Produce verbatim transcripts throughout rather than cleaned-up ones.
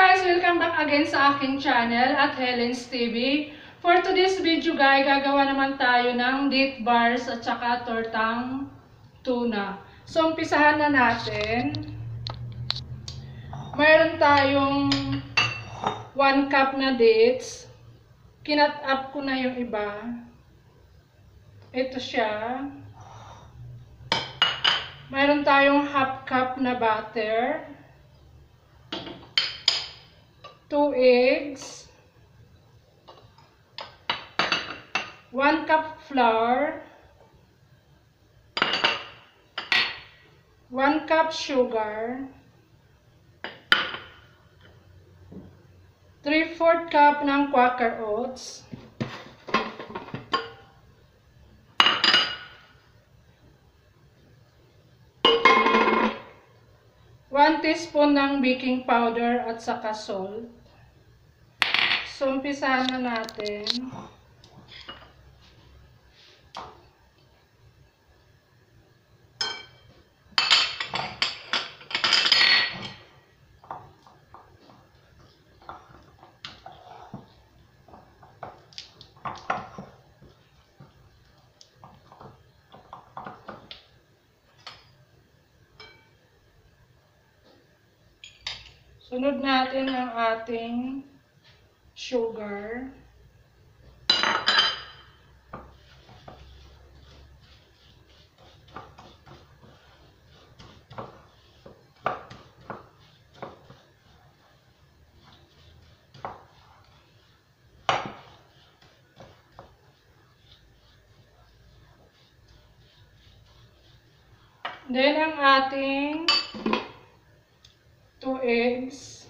guys! Welcome back again sa aking channel at Helen's T V. For today's video guys, gagawa naman tayo ng date bars at saka tortang tuna. So, umpisahan na natin. Mayroon tayong one cup na dates. Kinat up ko na yung iba. Ito siya. Mayroon tayong half cup na butter. two eggs, one cup flour, one cup sugar, three fourths cup ng Quaker Oats, one teaspoon ng baking powder at saka salt. So, umpisahan na natin. Sunod natin ang ating sugar. Then ang ating two eggs.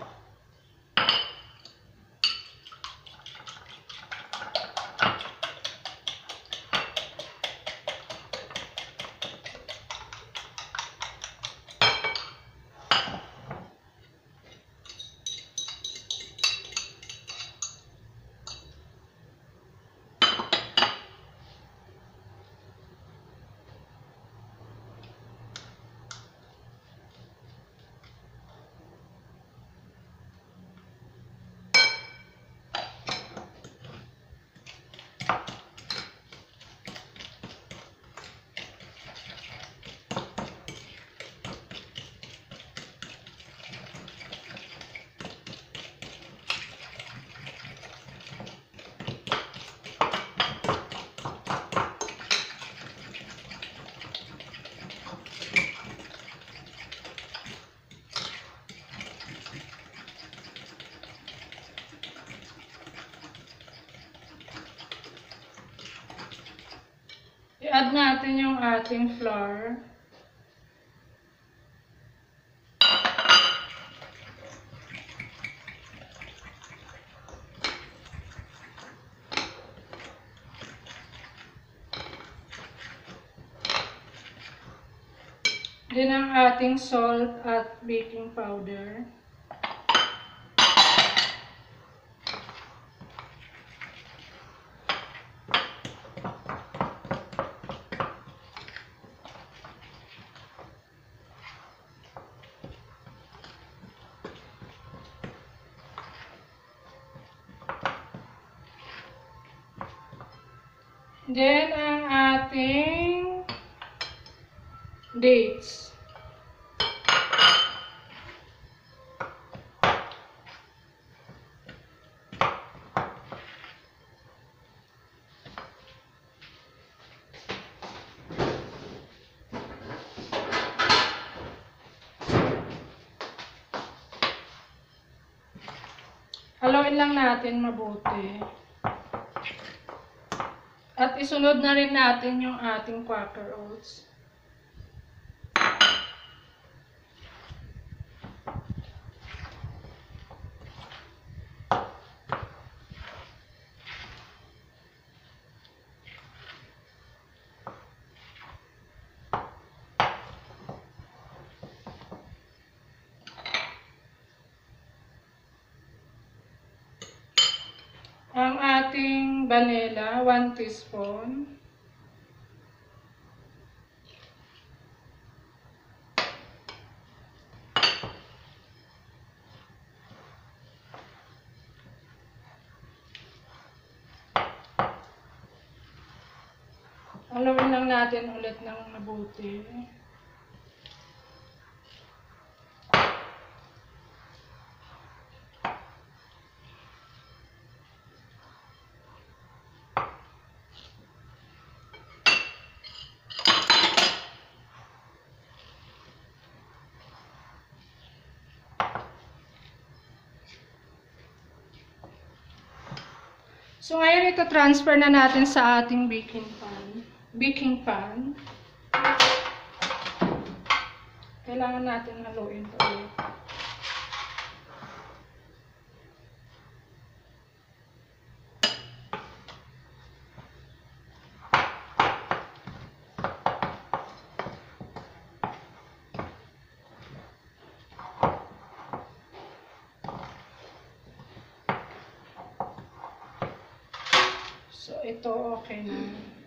I-add natin yung ating flour. Then ang ating salt at baking powder. Then, ang ating dates. Haluin lang natin mabuti. At isunod na rin natin yung ating Quaker Oats. Ang ating vanilla, one teaspoon. Halawin lang natin ulit ng mabuti. So ngayon ito transfer na natin sa ating baking pan. Baking pan. Kailangan natin haluin ito ulit. So, ito okay na.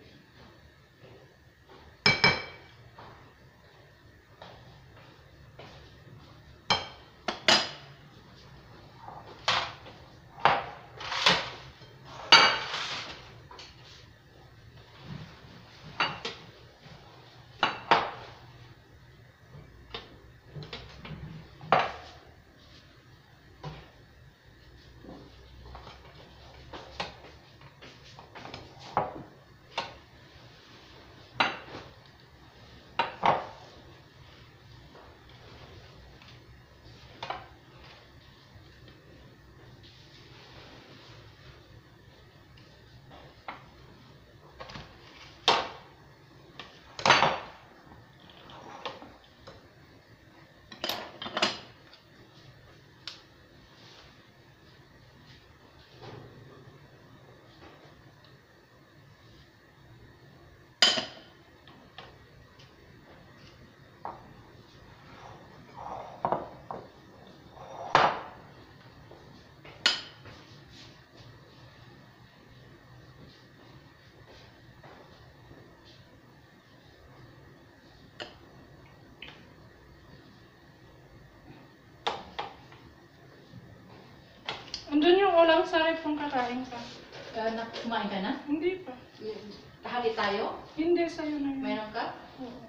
Andun yung ulam sarip kung kakain ka. Uh, na, kumain ka na? Hindi pa. Kahali tayo? Hindi, sa'yo na yun. Mayroon ka? Oo.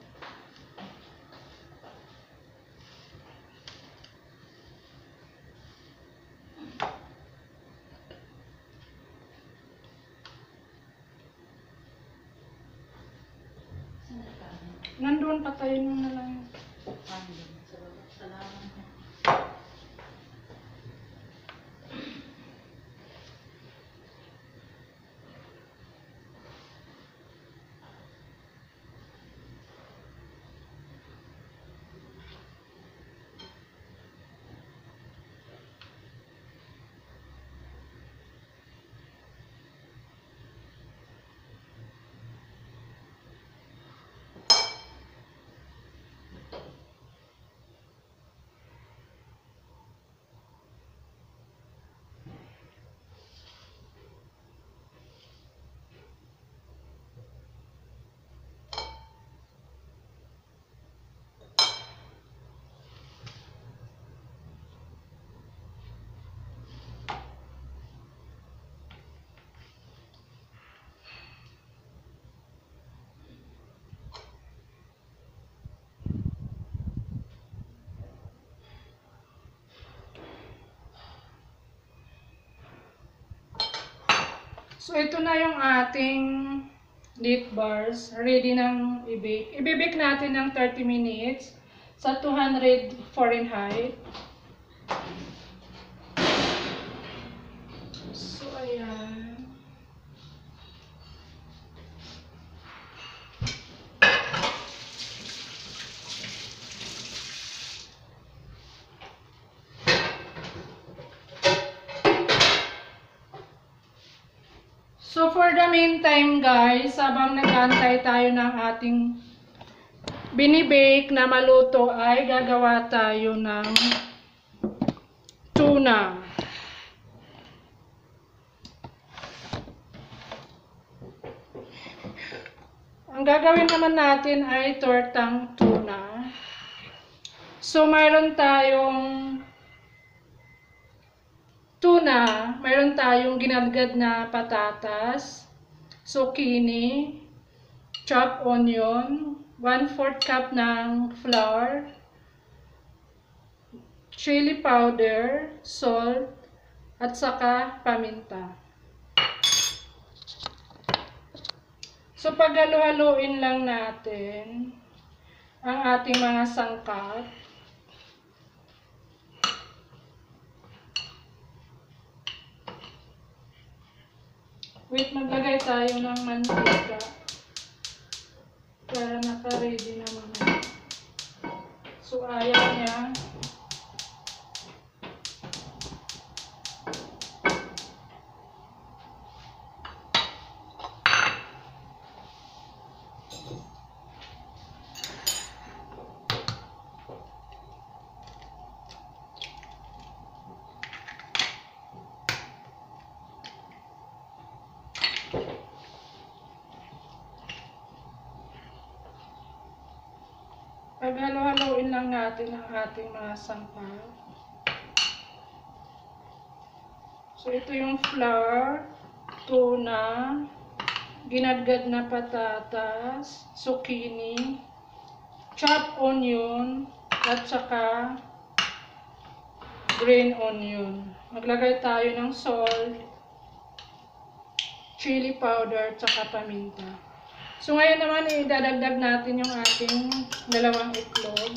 Nandun, patayin mo na lang. Salamat. So, ito na yung ating leaf bars. Ready nang i-bake. I-bake natin ng thirty minutes sa two hundred Fahrenheit. So, ayan. So, for the meantime, guys, habang nag-aantay tayo ng ating binibake na maluto, ay gagawa tayo ng tuna. Ang gagawin naman natin ay tortang tuna. So, mayroon tayong tuna, mayroon tayong ginadgad na patatas, zucchini, chopped onion, one fourth cup ng flour, chili powder, salt, at saka paminta. So paghalo-haluin lang natin ang ating mga sangkap. Wait, maglagay tayo ng mantika para naka-ready naman. So ayaw niya. Paghalo-haloin lang natin ang ating mga sangkap. So ito yung flour, tuna, ginadgad na patatas, zucchini, chopped onion, at saka green onion. Maglagay tayo ng salt, chili powder, at saka paminta. So ngayon naman, idadagdag natin yung ating dalawang itlog.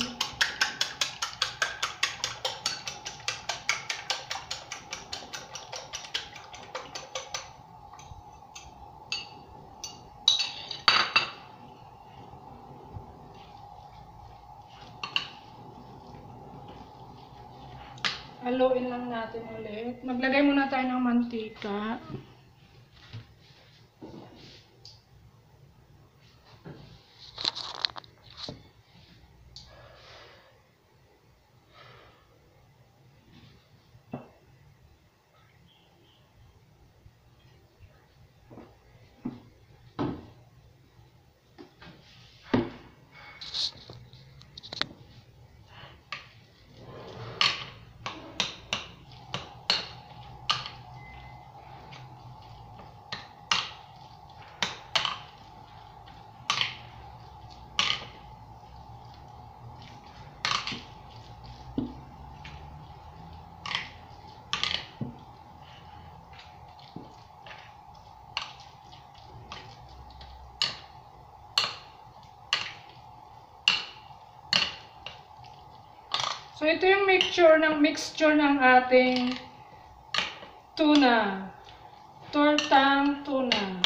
Haluin lang natin ulit. Maglagay muna tayo ng mantika. So ito yung mixture ng mixture ng ating tuna. Tortang tuna.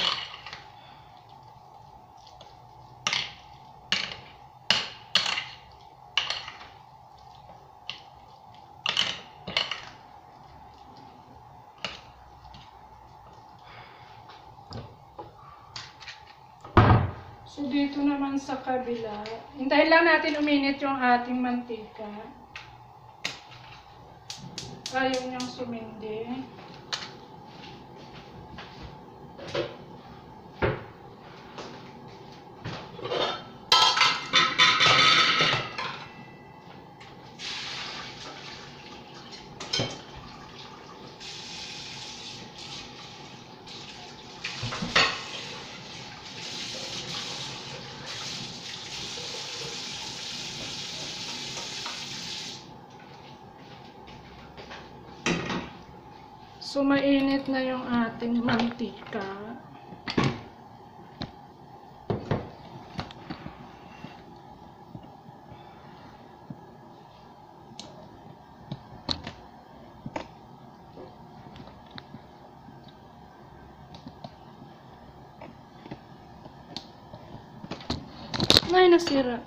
So dito naman sa kabila, hintayin lang natin uminit yung ating mantika. Ayaw niyang sumindi. So, mainit na yung ating mantika. Ay, nasira.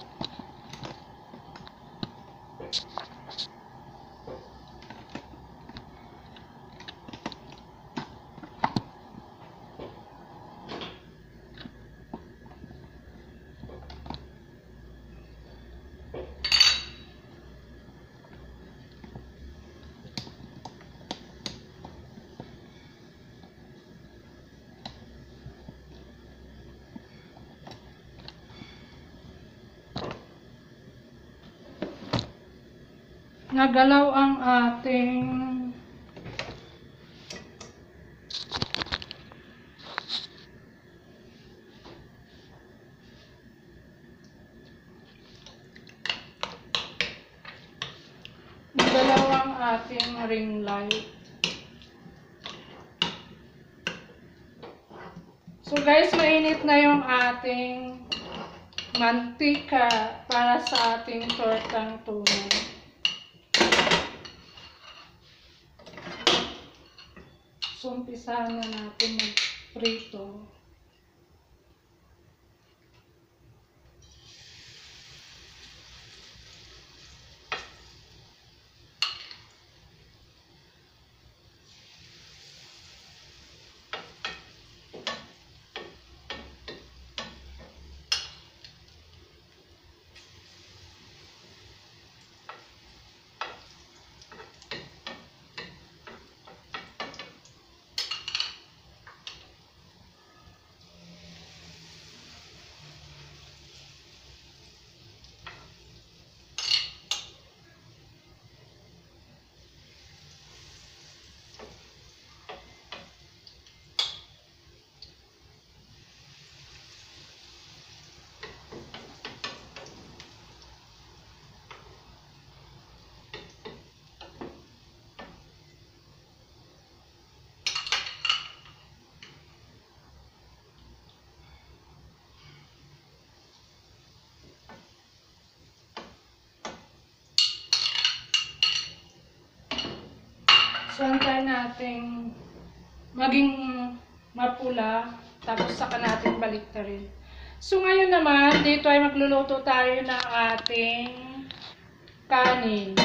Nagalaw ang ating ating ring light. So guys, mainit na yung ating mantika para sa ating tortang tuna. So, umpisahan na natin mag-prito. So, antayin natin maging mapula, tapos saka natin baliktarin. So, ngayon naman, dito ay magluluto tayo ng ating kanin.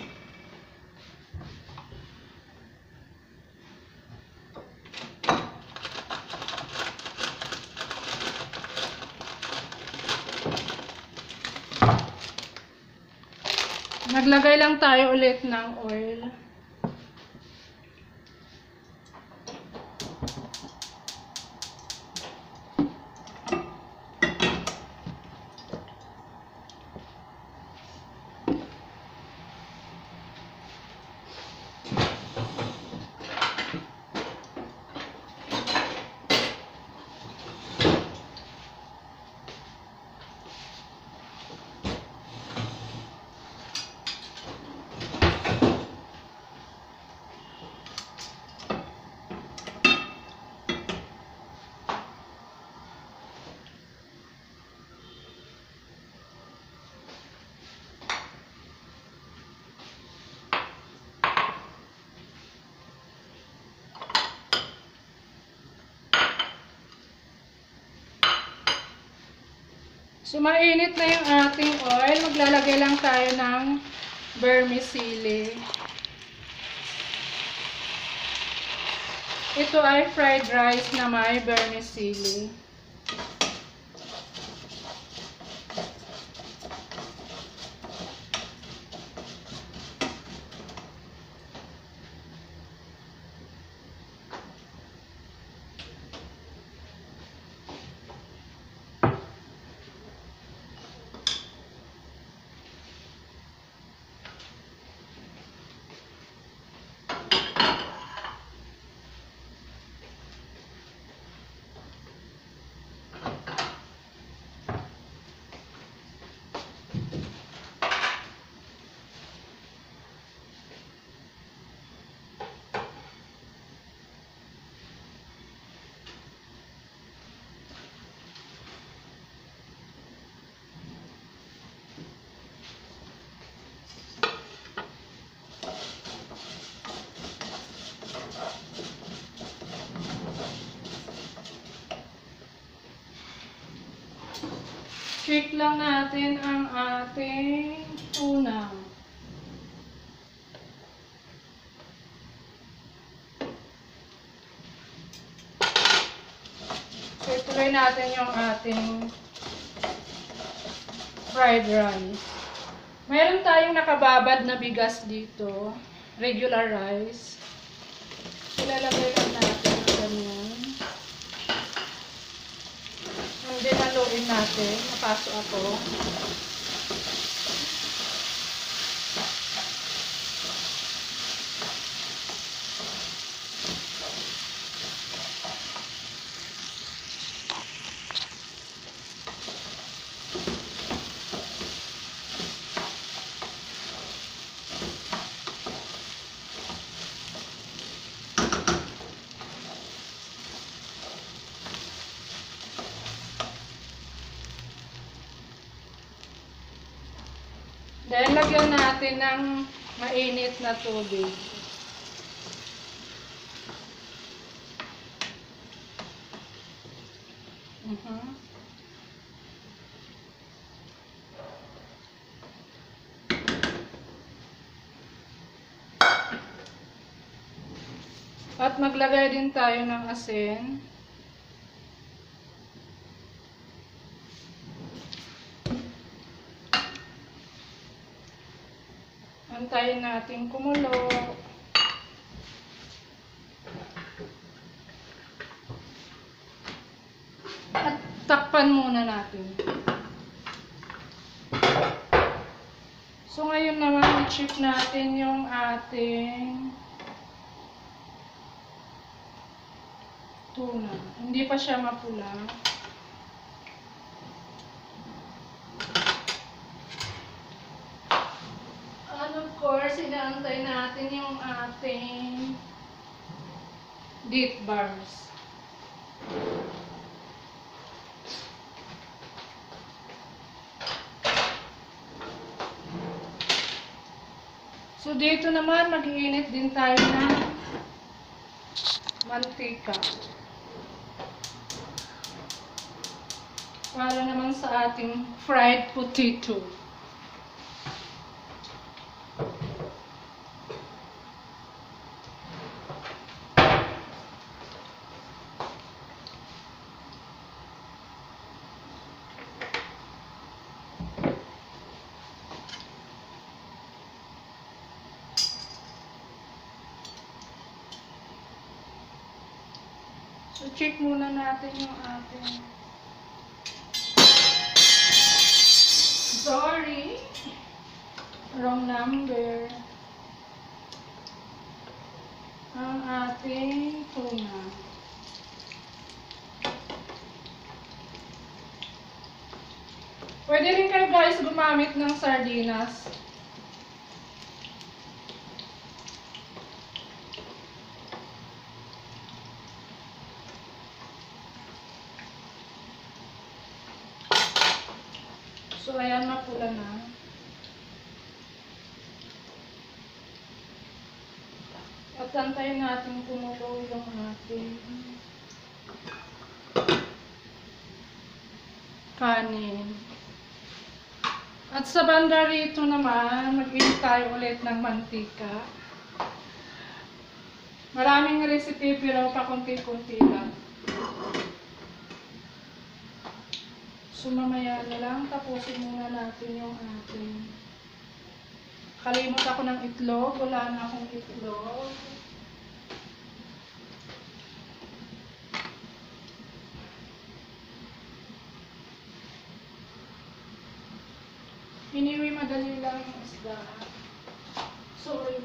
Naglagay lang tayo ulit ng oil. So, mainit na yung ating oil. Maglalagay lang tayo ng vermicelli. Ito ay fried rice na may vermicelli. Check lang natin ang ating tuna. So, ituloy natin yung ating fried rice. Mayroon tayong nakababad na bigas dito. Regular rice. Ilalagay lang natin ng ganyan. Hindi naluin natin. Napaso ako. Then, lagyan natin ng mainit na tubig. Uh-huh. At maglagay din tayo ng asin. Antayin natin kumulo. At takpan muna natin. So ngayon naman, i-check natin yung ating tuna. Hindi pa siya mapula. And of course, inaantay natin yung ating date bars. So dito naman, mag-iinit din tayo ng mantika. Para naman sa ating fried potato. So, check muna natin yung ating... Sorry! Wrong number. Ang ating tuna. Pwede rin kayo guys gumamit ng sardinas. So, ayan, mapula na. At antayin natin kumulo yung ating kanin. At sa banda rito naman, mag-init tayo ulit ng mantika. Maraming recipe pero pakunti-kunti lang. So mamaya na lang, tapusin muna natin yung ating. Kalimot ako ng itlog, wala na akong itlog. Iniwi madali lang yung isda. Sorry.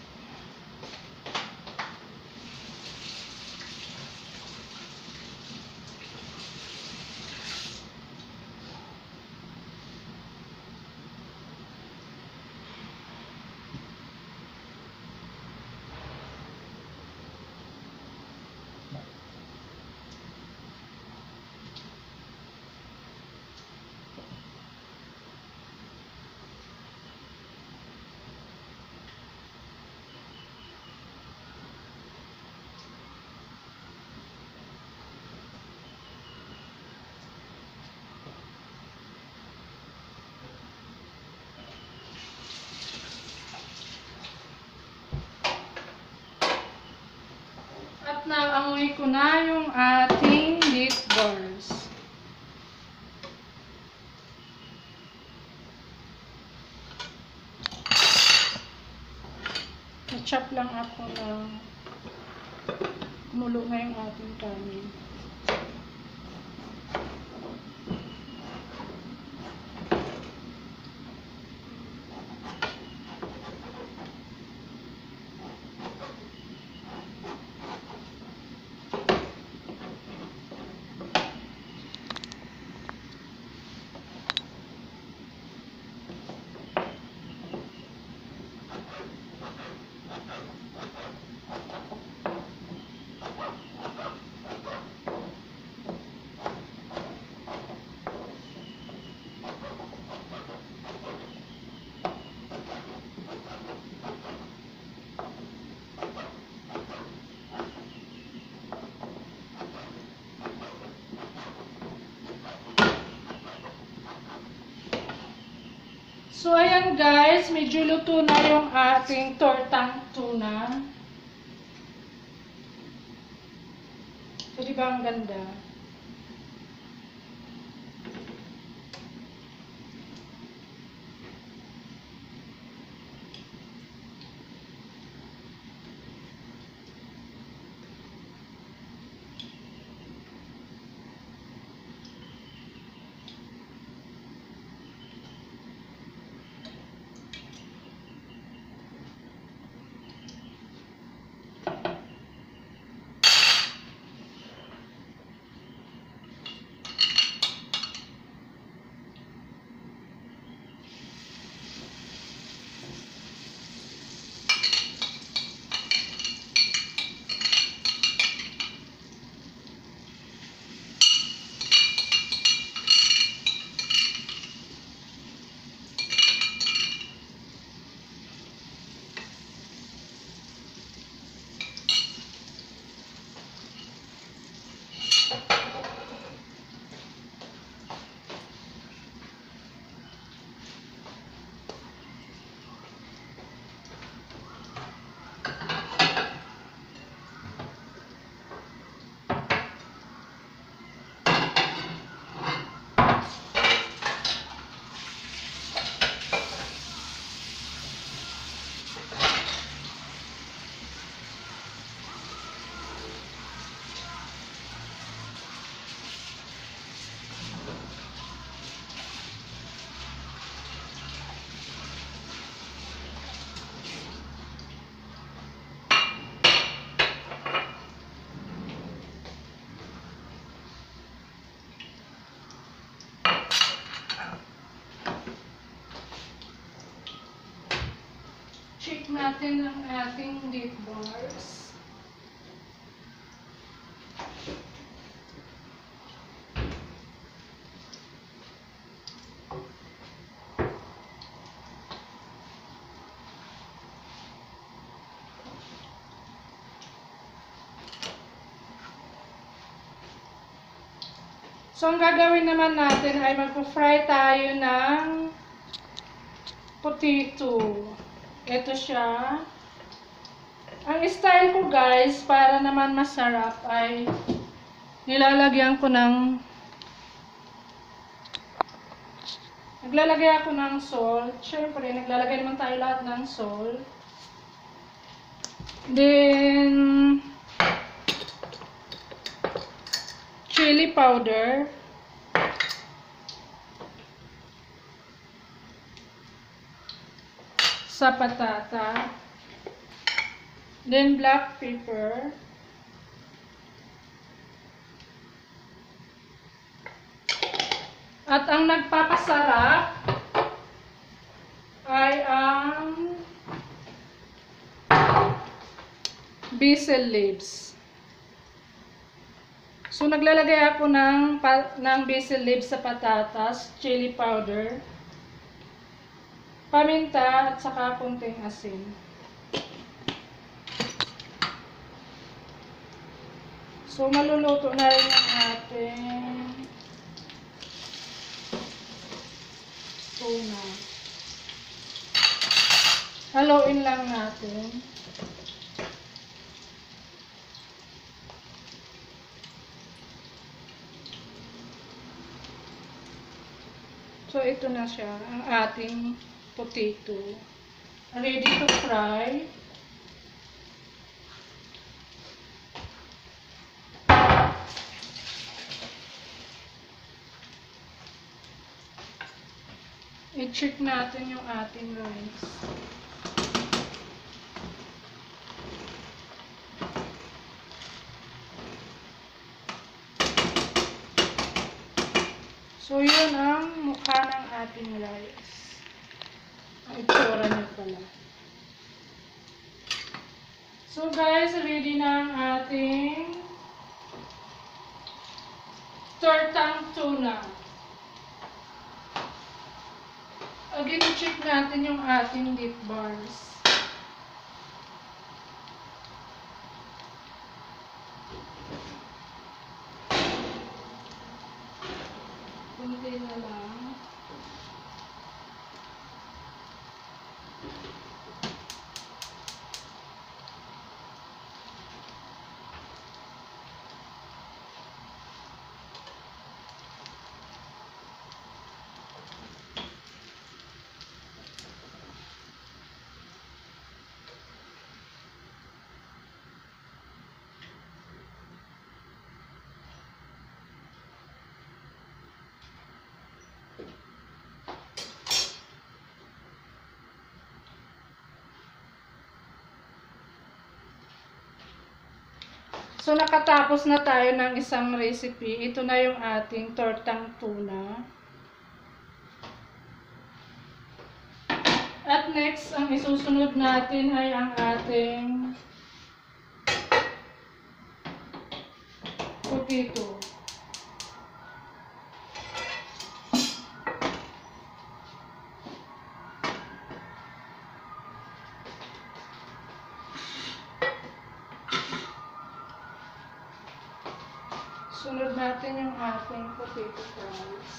At naamoy ko na yung ating date bars. Na-chop lang ako ng kumulo na yung ating kanin. So, ayan guys, medyo luto na yung ating tortang tuna. So, di ba ang ganda? Check natin ang ating dip bars. So, ang gagawin naman natin ay magpo-fry tayo ng potato. Ito siya. Ang style ko guys, para naman masarap ay nilalagyan ko ng naglalagay ako ng salt. Siyempre, naglalagay naman tayo lahat ng salt. Then, chili powder. Sa patata. Then, black pepper. At ang nagpapasarap ay ang basil leaves. So, naglalagay ako ng, ng basil leaves sa patatas, chili powder, paminta, at saka kunting asin. So, maluluto na rin ang ating tuna. Haluin lang natin. So, ito na siya, ang ating potato. Ready to fry. I-check natin yung ating rice. So, yun ang mukha ng ating rice. Ang itsura niya pala. So, guys, ready na ang ating tortang tuna. Again, check natin yung ating dip bars. Kunti na lang. So, nakatapos na tayo ng isang recipe. Ito na yung ating tortang tuna. At next, ang isusunod natin ay ang ating potato. Sunod natin yung ating potato fries.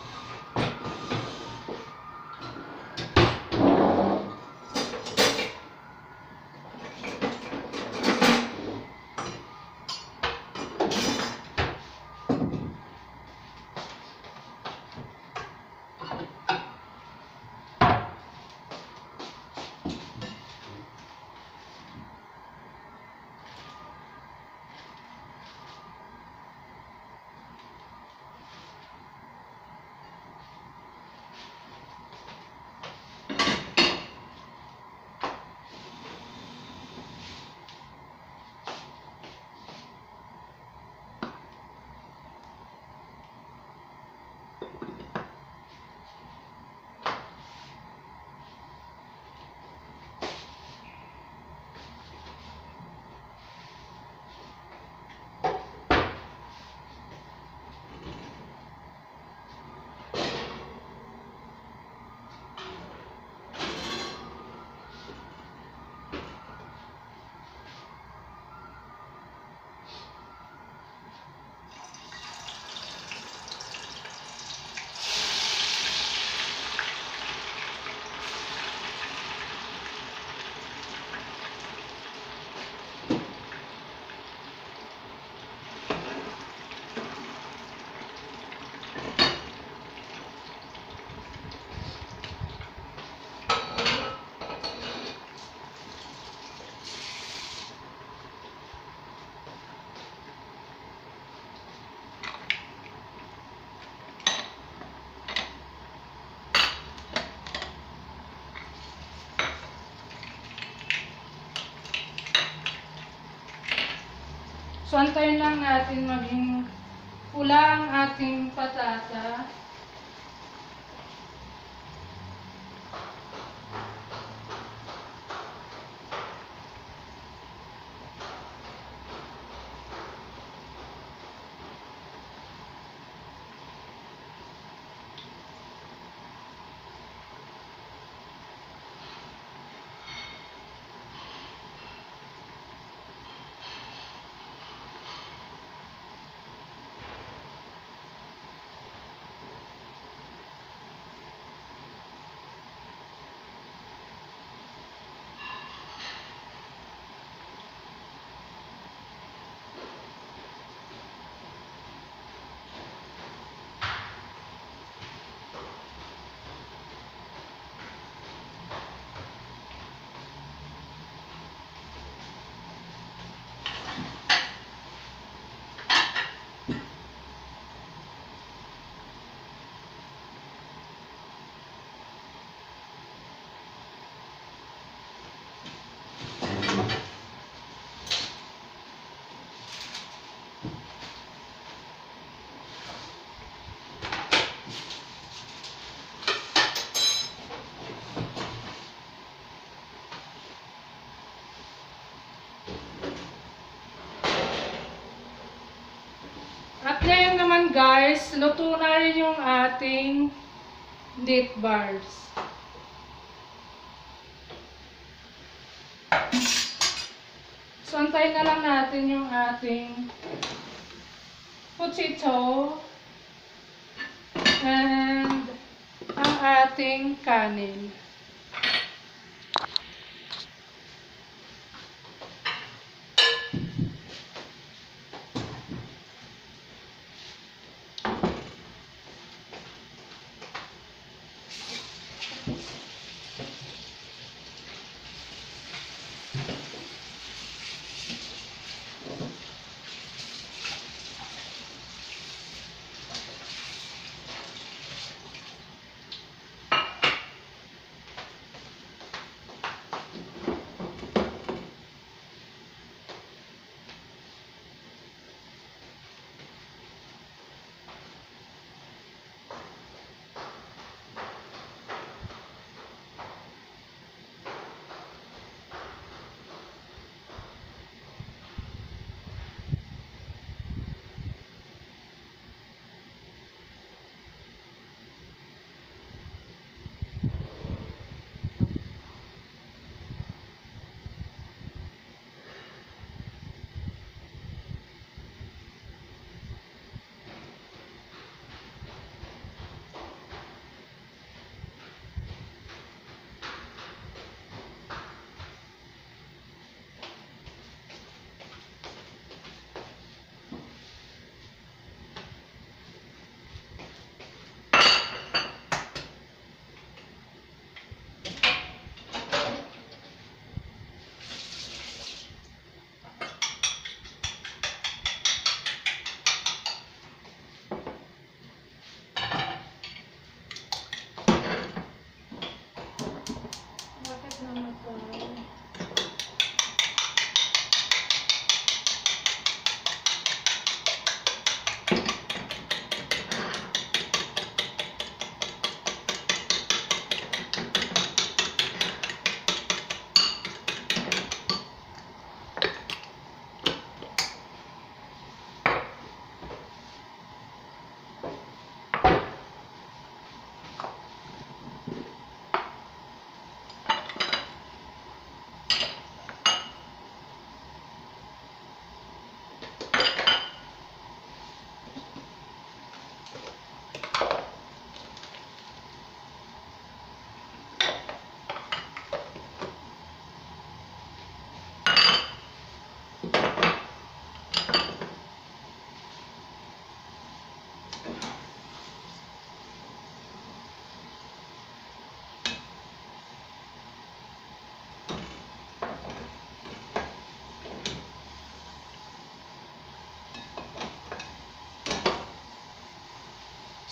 So, antayin lang natin maging pula ang ating patata. At ngayon naman guys, luto na rin yung ating date bars. So, antayin na lang natin yung ating potato and ang ating kanin.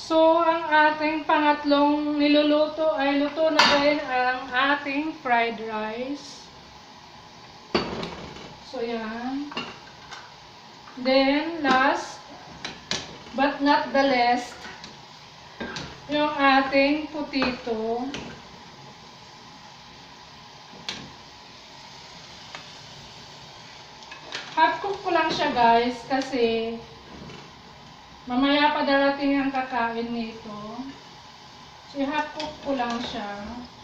So, ang ating pangatlong niluluto ay luto na rin ang ating fried rice. So, yan. Then, last but not the least, yung ating potato. Half cook ko lang siya guys kasi mamaya pa darating ang kakain nito. So, half cook ko lang siya.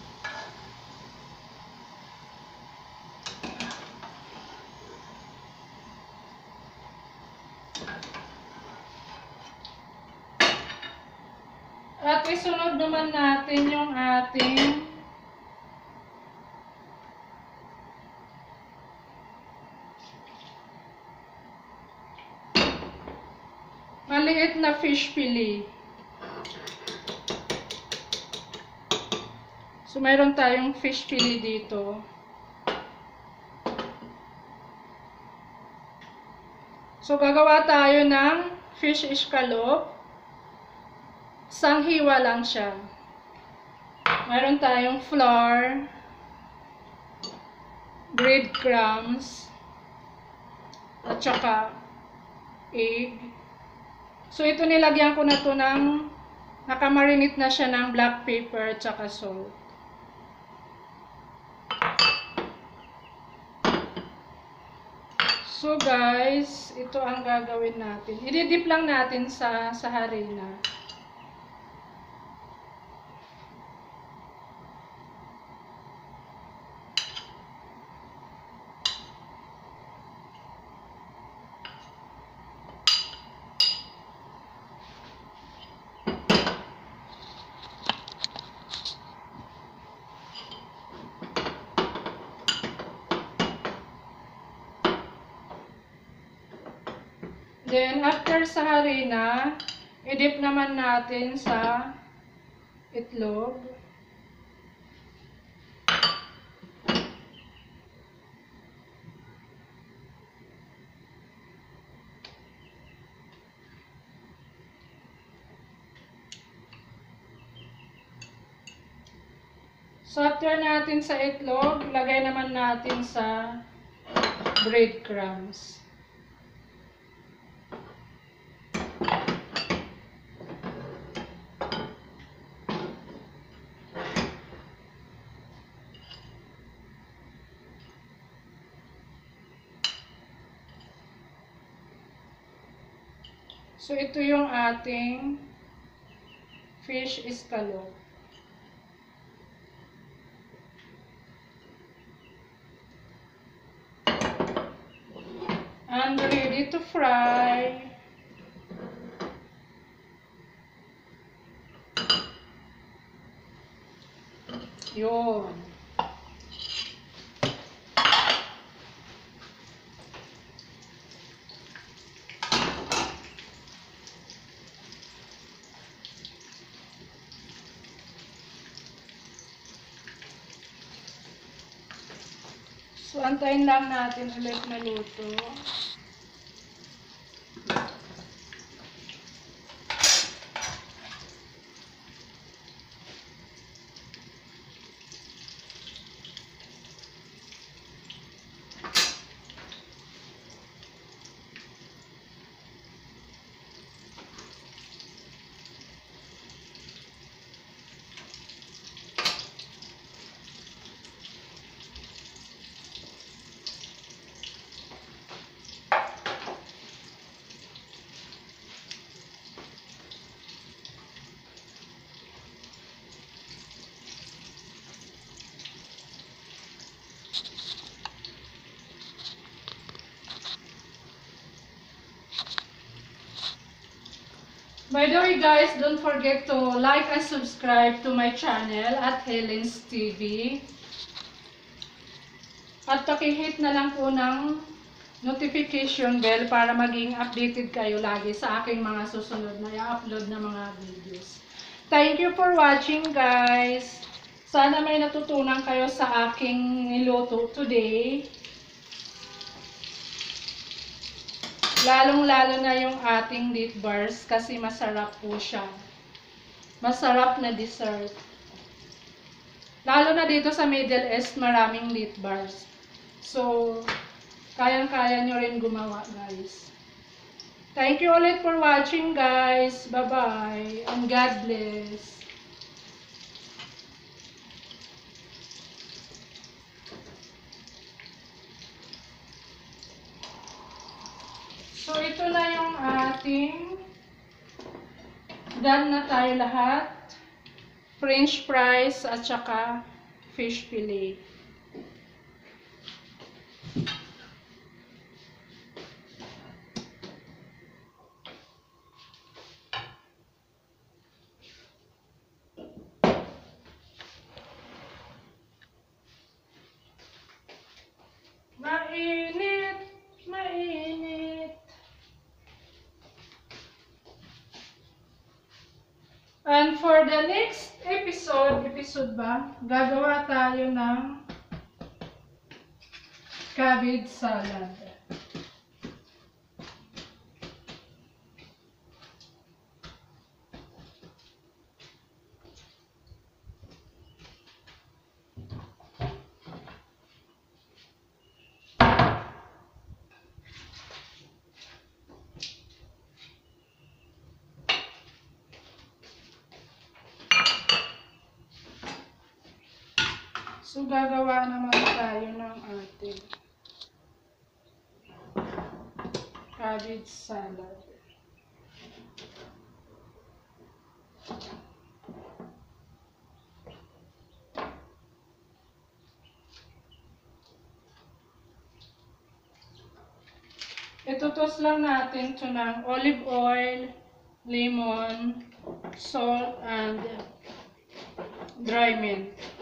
At isunod naman natin yung ating maliit na fish fillet. So, mayroon tayong fish fillet dito. So, gagawa tayo ng fish escalope. Sanghiwa lang siya. Mayroon tayong flour, breadcrumbs, at saka egg. So, ito nilagyan ko na to ng, nakamarinate na siya ng black pepper at saka salt. So, guys, ito ang gagawin natin. I-dip lang natin sa, sa harina. Then, after sa harina, i-dip naman natin sa itlog. So, after natin sa itlog, lagay naman natin sa breadcrumbs. So, ito yung ating fish escalope. And ready to fry. Yun. So, antayin lang natin ulit na luto. By the way guys, don't forget to like and subscribe to my channel at Helen's T V. At pakihit na lang po ng notification bell para maging updated kayo lagi sa aking mga susunod na i-upload na mga videos. Thank you for watching guys. Sana may natutunan kayo sa aking niluto today. Lalong-lalo na yung ating date bars kasi masarap po siya. masarap na dessert. Lalo na dito sa Middle East, maraming Lit bars. So, kayang-kaya nyo rin gumawa, guys. Thank you ulit for watching, guys. Bye-bye. And God bless. So, ito na yung ating done na tayo lahat. French fries at saka fish fillet. Mainit, mainit. And for the next episode, episode ba, gagawa tayo ng cabbage salad. So, gagawa naman tayo ng ating cabbage salad. Itutos lang natin ito ng olive oil, lemon, salt, and dry mint.